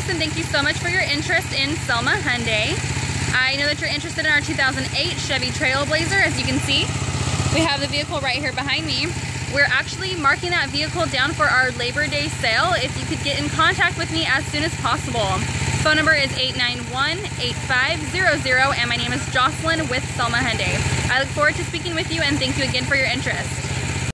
and thank you so much for your interest in Selma Hyundai. I know that you're interested in our 2008 Chevy Trailblazer. As you can see, we have the vehicle right here behind me. We're actually marking that vehicle down for our Labor Day sale. If you could get in contact with me as soon as possible. Phone number is 891-8500, and my name is Jocelyn with Selma Hyundai. I look forward to speaking with you, and thank you again for your interest.